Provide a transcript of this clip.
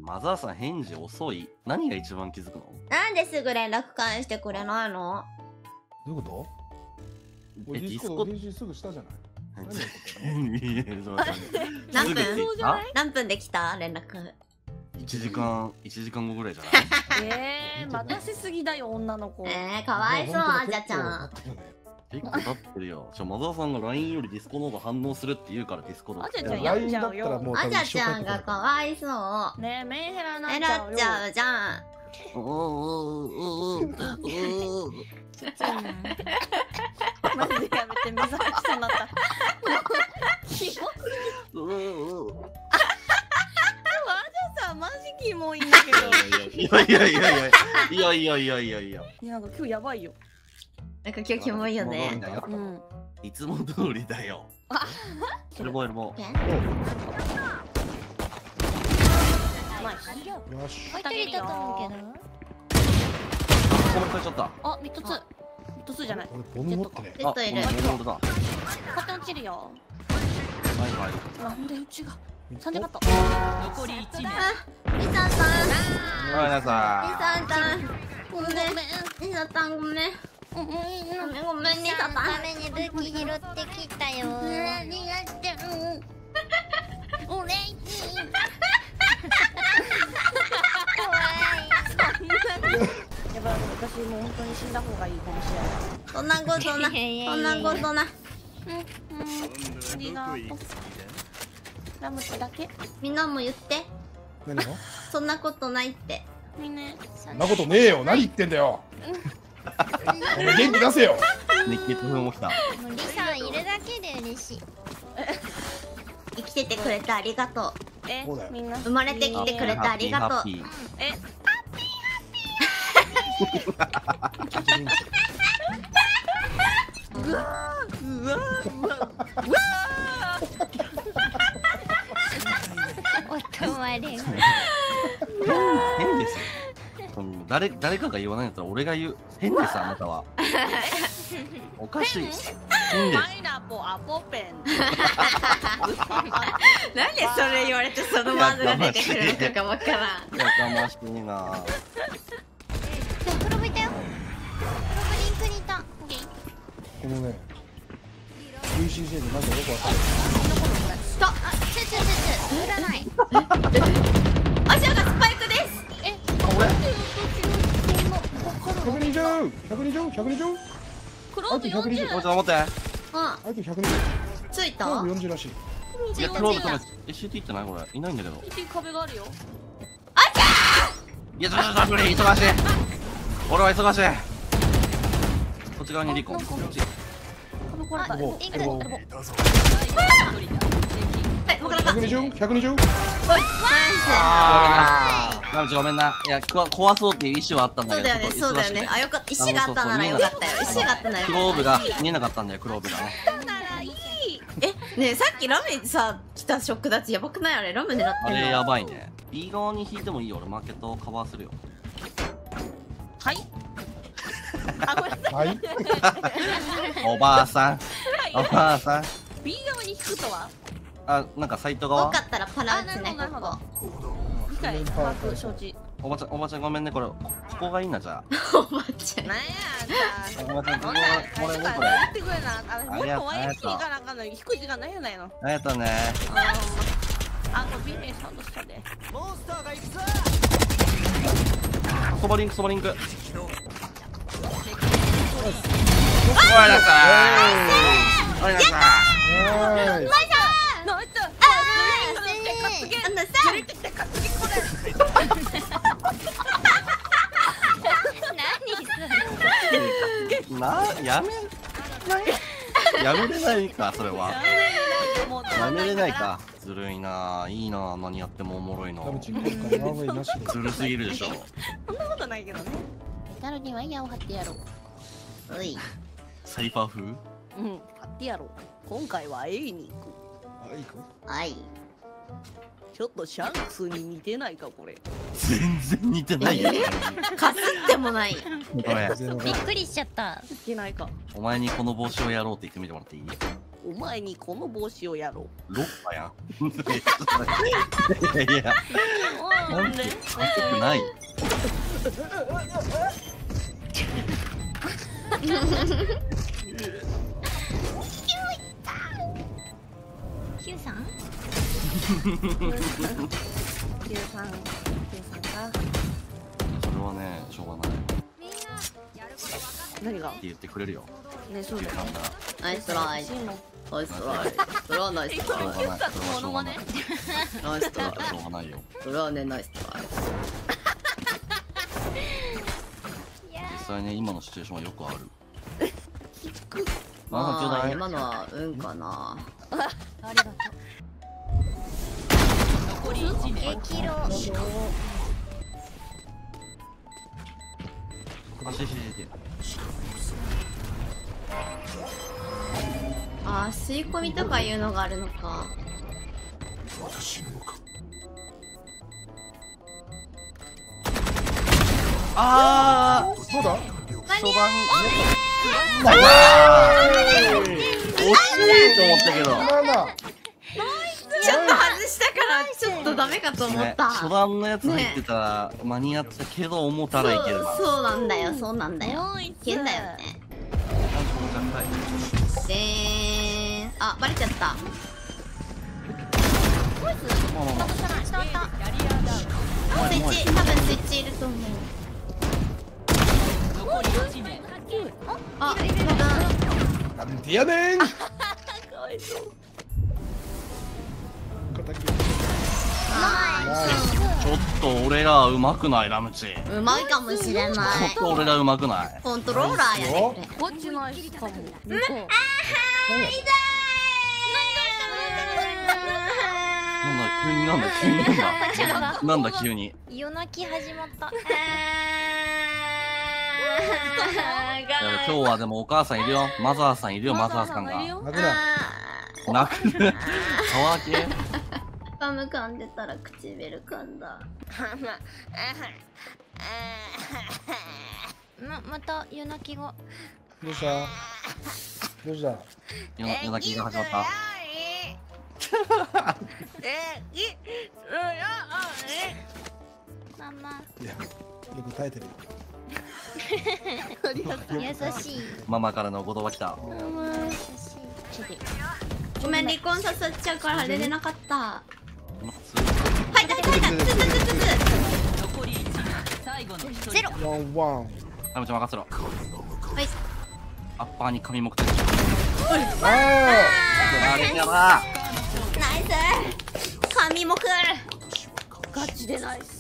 マザーさん返事遅い。何が一番気づくの？ なんですぐ連絡返してくれないの？ どういうこと？ディスコード返信すぐしたじゃない。 何分？ すぐ来た？ 何分できた連絡。 1時間後ぐらいじゃない？ 待たせすぎだよ女の子。 かわいそうあじゃちゃん。 結構経ってるよ。マザーさんが LINE よりディスコの方が反応するって言うからディスコの。 あじゃちゃんやっちゃうよ。 あじゃちゃんがかわいそう。 ねえメンヘラなっ選ちゃうよ。 っちゃうじゃん。 マジでやめて目覚めそうになった。さマジキモいんだけど。 いやなんか今日やばいよ。 なんか今日キモいよね。 いつも通りだよ。エルボーエルボー。 よし。 一人だと思うけど。 これ超えちゃった。 あ、3つ。3つじゃない。 俺ボム持ってね。 ペットいる。 ボムだ。 こって落ちるよ。 はいはい。 なんでうちが。30カット。残り1名。 リサさん。 ごめんなさリサさん。ごめん。リサさんごめん。ごめんリサさん。 ために武器拾ってきたよ。ありがとう。お礼し。 やばい、私もう本当に死んだ方がいいかもしれない。 そんなことな。そんなことな。 ありがとう。ラムってだけ。 みんなも言って。 何の？ そんなことないって。 みんな。 そんなことねえよ。何言ってんだよ。お前元気出せよ。 日記とも来た。 リサいるだけで嬉しい。 生きててくれてありがとう。 みんな。 生まれてきてくれてありがとう。 うわーうわーうわ音割れが。 変ですよ。誰かが言わないんだったら俺が言う。変ですあなたは。おかしい。変です。 パイナポーアポペン。 なんでそれ言われてそのワードが出てくるのかわからん。 やかましいな。 プロ向いたよ。プロリンクにいた。 このね VCJ にまずよくわかる。 塗らない。 あじゃがスパイクです。 120 クローブ40。 ちょっと待って。 ああと120。 ついた。 40らしい。 いやクローブ止め SCT ってないこれいないんだけど。 壁があるよ。 いやちょっと無理忙しい。俺は忙しい。こっち側にリコン。こっち。 壁壊れた。 120。 ラムチごめんな。いや壊そうっていう意思はあったんだけど。 そうだよね。あよかった。石があったならよかったよ。石があったなら。 クローブが見えなかったんだよクローブがね。 ねえさっきラメさ来たショックだってやばくないあれラム狙ってんの。 あれやばいね。B 側に引いてもいいよ俺マーケットをカバーするよ。 はい。あごめんなさい。 はい。 おばあさん。おばあさん。 B 側に引くとは。 あなんかサイト多側。 かったらパラ打つねここ。 理解把握承知。 おばちゃんごめんねこれここがいいなじゃあ。 おばちゃん。 なんやおばちゃんこここれねこれ。 やってくれな。もっとワイヤー行かなあかんのに低い時間ないやないの。 ありがとうね。 あこれ B 名サウンドしたで。 ソバリンク。おいなさい。おいなさい。やめれないかそれは。やめれないか。ずるいな。いいな何やってもおもろいの。ずるすぎるでしょ。 そんなことないけどね。 なのにワイヤーを張ってやろう。 うい。 サイファー風？ うん、張ってやろう。今回は A に行く。 はい。 ちょっとシャンクスに似てないかこれ。 全然似てないよ。 かすってもない。 ごめん。 びっくりしちゃった。 似てないか。 お前にこの帽子をやろうって言ってみてもらっていい？ お前にこの帽子をやろう。 ロッパやん。いやいや、なんて熱くない。 ヒューさんそれはね、しょうがない。 何が？ って言ってくれるよ。 ね、そうだよ。 ナイストライ。ナイストライ。それはナイストライ。 しょうがない。それはしょうがない。 ナイストライ。 しょうがないよ。 それはね、ナイストライ。 実際ね、今のシチュエーションはよくある。 まあ、今のは運かな。 ありがとう激ロあー、吸い込みとかいうのがあるのか。 あどうだ？ 初段惜しいと思ったけど、 ちょっと外したからちょっとダメかと思っね、 た。 初段のやつ入ってたら間に合ったけど思ったらいけるな。 そうなんだよ、そうなんだよ。いけんだよね。でーん。あ、バレちゃった。スイッチ、多分スイッチいると思う。あ、 なんでやねん。 ちょっと俺らうまくないラムチ。 うまいかもしれない。 ちょっと俺らうまくない。 コントローラーやね。 こっちないっすかも。 なんだ急に夜泣き始まった今日はでもお母さんいるよ。マザーさんいるよ。マザーさんが泣くな。 泣く。乾け。 ガム噛んでたら唇噛んだ。 また夜泣きがどうした？どうした？ 夜泣きが始まった。 ママいや、よく耐えてる。 優しいママからの言葉来た。 優しいごめん、離婚させちゃうから寝れなかった。はい、だって書いた。 ゼロワンワン。 ラムちゃん任せろ。 はい。 アッパーに紙持ってる。 ああれやな。 ナイス。紙もくる。 ガチでないっす。